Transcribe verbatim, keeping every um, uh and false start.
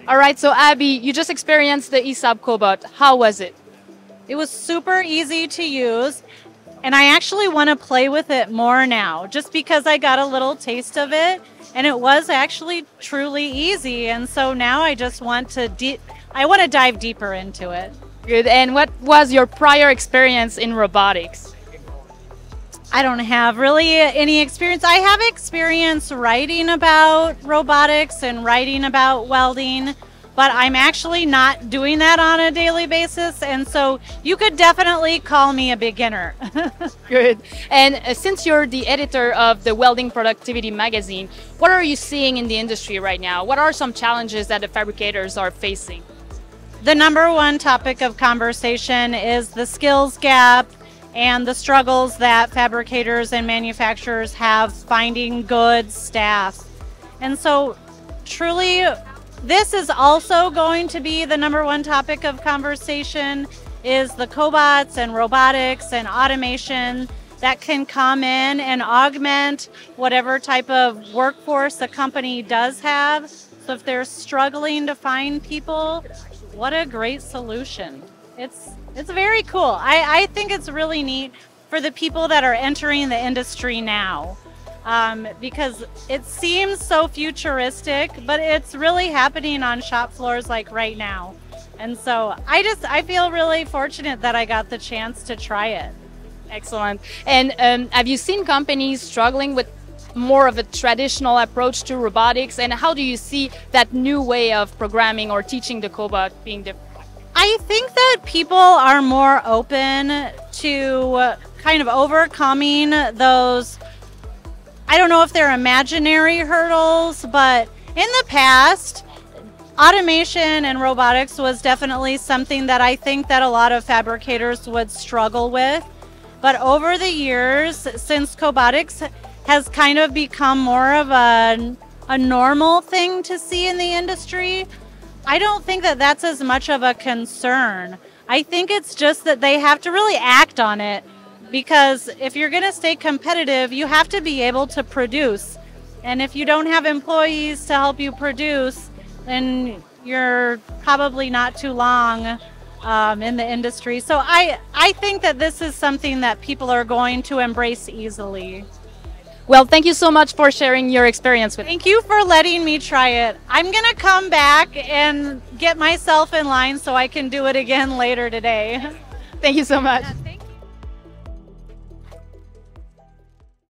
All right, so Abby, you just experienced the E S A B Cobot. How was it? It was super easy to use, and I actually want to play with it more now, just because I got a little taste of it, and it was actually truly easy. And so now I just want to de- I want to dive deeper into it. Good. And what was your prior experience in robotics? I don't have really any experience. I have experience writing about robotics and writing about welding, but I'm actually not doing that on a daily basis. And so you could definitely call me a beginner. Good. And uh, since you're the editor of the Welding Productivity magazine, what are you seeing in the industry right now? What are some challenges that the fabricators are facing? The number one topic of conversation is the skills gap and the struggles that fabricators and manufacturers have finding good staff. And so truly, this is also going to be the number one topic of conversation, is the cobots and robotics and automation that can come in and augment whatever type of workforce a company does have. So if they're struggling to find people, what a great solution. It's it's very cool. I, I think it's really neat for the people that are entering the industry now, um, because it seems so futuristic, but it's really happening on shop floors like right now. And so I just I feel really fortunate that I got the chance to try it. Excellent. And um, have you seen companies struggling with more of a traditional approach to robotics? And how do you see that new way of programming or teaching the cobot being different? I think that people are more open to kind of overcoming those, I don't know if they're imaginary hurdles, but in the past, automation and robotics was definitely something that I think that a lot of fabricators would struggle with. But over the years, since cobotics has kind of become more of a, a normal thing to see in the industry, I don't think that that's as much of a concern. I think it's just that they have to really act on it, because if you're going to stay competitive, you have to be able to produce. And if you don't have employees to help you produce, then you're probably not too long um, in the industry. So I, I think that this is something that people are going to embrace easily. Well, thank you so much for sharing your experience with me. Thank you for letting me try it. I'm going to come back and get myself in line so I can do it again later today. Thank you so much.